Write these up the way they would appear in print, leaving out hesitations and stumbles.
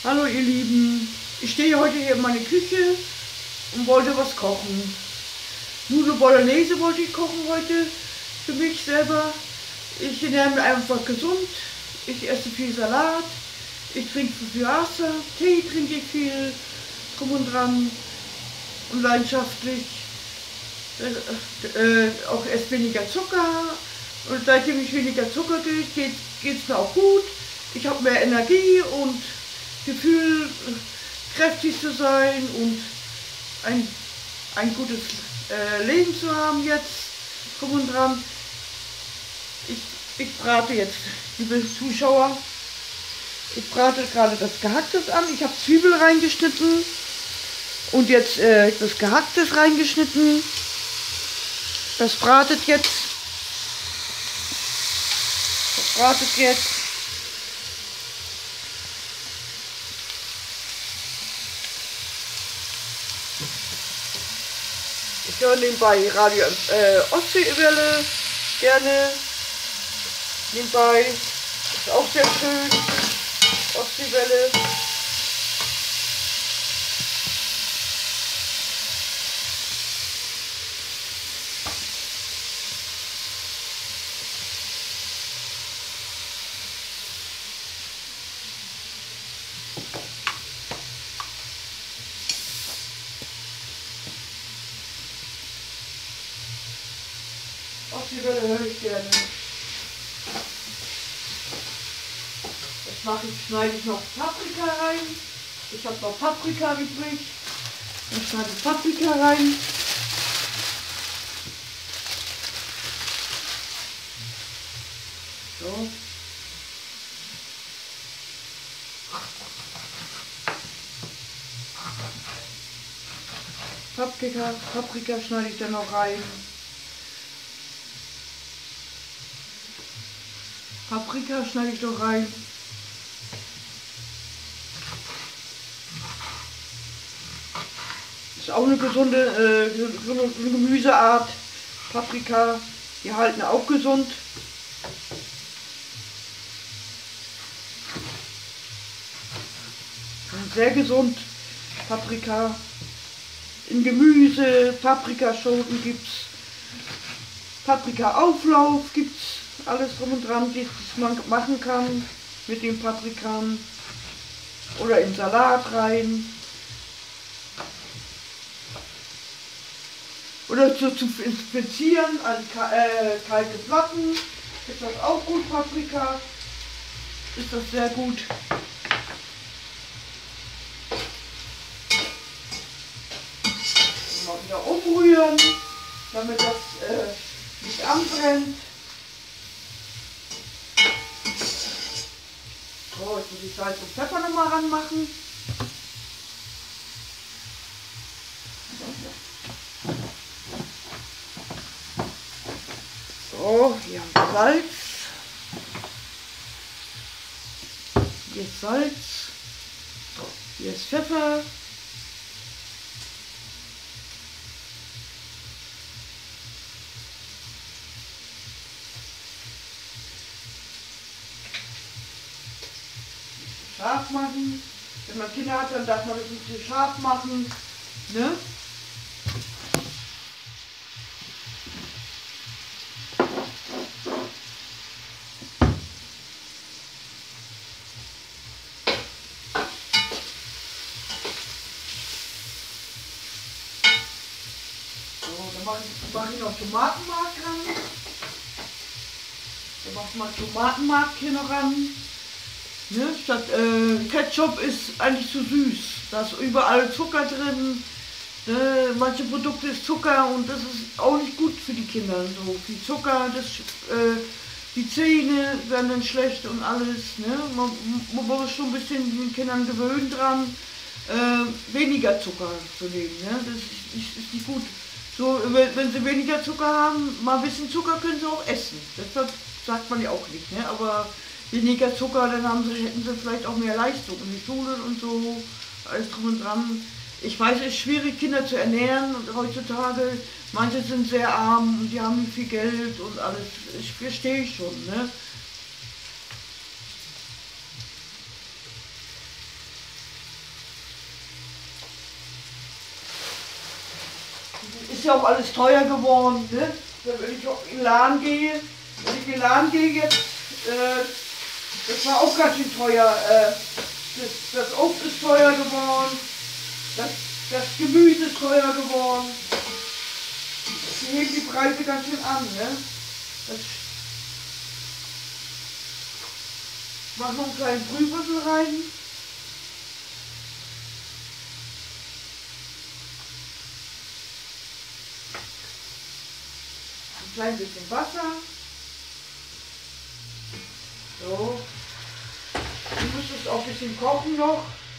Hallo ihr Lieben, ich stehe heute hier in meiner Küche und wollte was kochen. Nudeln Bolognese wollte ich kochen heute für mich selber. Ich ernähre mich einfach gesund, ich esse viel Salat, ich trinke viel Wasser, Tee trinke ich viel, drum und dran und leidenschaftlich. Auch esse weniger Zucker und seitdem ich weniger Zucker kriege, geht es mir auch gut. Ich habe mehr Energie und Gefühl, kräftig zu sein und ein gutes Leben zu haben jetzt, drum und dran. Ich brate jetzt, liebe Zuschauer, ich brate gerade das Gehacktes an. Ich habe Zwiebel reingeschnitten und jetzt das Gehacktes reingeschnitten. Das bratet jetzt. Ich höre nebenbei Radio Ostseewelle gerne. Nebenbei ist auch sehr schön. Ostseewelle. Ostseewelle höre ich gerne. Schneide ich noch Paprika rein. Ich habe noch Paprika übrig. Dann schneide ich Paprika rein. So. Paprika schneide ich dann noch rein. Paprika schneide ich noch rein. Ist auch eine gesunde Gemüseart. Paprika, die halten auch gesund. Sehr gesund. Paprika. In Gemüse, Paprikaschoten gibt's. Paprika-Auflauf gibt's. Alles drum und dran, was man machen kann mit den Paprikan. Oder in Salat rein. Oder zu inspizieren an kalte Platten. Ist das auch gut, Paprika? Ist das sehr gut. Mal wieder umrühren, damit das nicht anbrennt. So, jetzt muss ich Salz und Pfeffer nochmal ranmachen. So, hier haben wir Salz. Hier ist Salz. Hier ist Pfeffer. Scharf machen. Wenn man Kinder hat, dann darf man das nicht so scharf machen. Ne? Mache ich noch Tomatenmark ran. Dann mache ich mal Tomatenmark hier noch ran. Ne? Statt Ketchup ist eigentlich zu süß. Da ist überall Zucker drin. Ne? Manche Produkte ist Zucker und das ist auch nicht gut für die Kinder. So viel Zucker, die Zähne werden dann schlecht und alles. Ne? Man muss schon ein bisschen den Kindern gewöhnen dran, weniger Zucker zu nehmen. Ne? Das ist nicht gut. So, wenn sie weniger Zucker haben, mal ein bisschen Zucker können sie auch essen. Das sagt man ja auch nicht, ne? Aber weniger Zucker, dann hätten sie vielleicht auch mehr Leistung in die Schule und so, alles drum und dran. Ich weiß, es ist schwierig, Kinder zu ernähren und heutzutage, manche sind sehr arm und die haben nicht viel Geld und alles, ich verstehe schon, ne? ist ja auch alles teuer geworden, ne? Wenn ich auch in den Laden gehe, jetzt, das war auch ganz schön teuer. Das Obst ist teuer geworden, das Gemüse ist teuer geworden. Sie heben die Preise ganz schön an, ne? Ich mache noch einen kleinen Brühwürfel rein. Ein klein bisschen Wasser. So. Ich muss es auch ein bisschen kochen noch.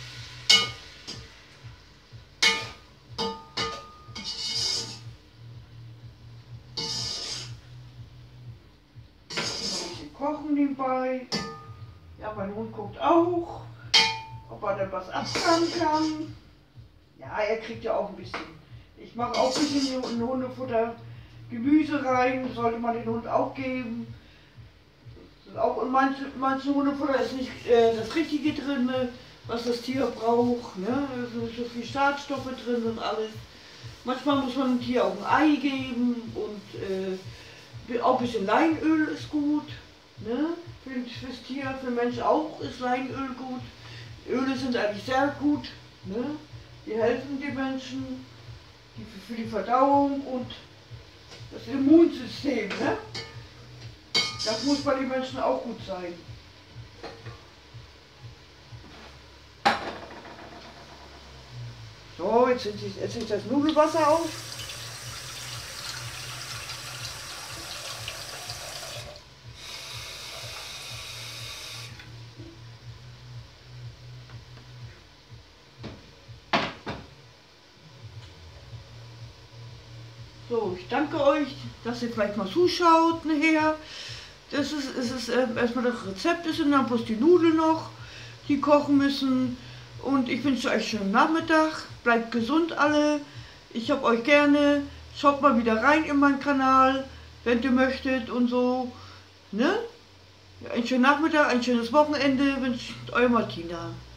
Ein bisschen kochen nebenbei. Ja, mein Hund guckt auch, ob er dann was abfangen kann. Ja, er kriegt ja auch ein bisschen. Ich mache auch ein bisschen in Hundefutter Gemüse rein, sollte man den Hund auch geben. Auch in manchen Hundefutter ist nicht das Richtige drin, was das Tier braucht. Ne? Da sind nicht so viele Schadstoffe drin und alles. Manchmal muss man dem Tier auch ein Ei geben und auch ein bisschen Leinöl ist gut. Ne? Fürs Tier, für Mensch auch ist Leinöl gut. Öle sind eigentlich sehr gut. Ne? Die helfen den Menschen für die Verdauung und das Immunsystem. Ne? Das muss bei den Menschen auch gut sein. So, jetzt setze ich das Nudelwasser auf. So, ich danke euch, dass ihr vielleicht mal zuschaut nachher. Es ist erstmal das Rezept, es sind dann bloß die Nudeln noch, die kochen müssen. Und ich wünsche euch einen schönen Nachmittag. Bleibt gesund alle. Ich hab euch gerne. Schaut mal wieder rein in meinen Kanal, wenn ihr möchtet und so. Ne? Ja, einen schönen Nachmittag, ein schönes Wochenende wünscht euer Martina.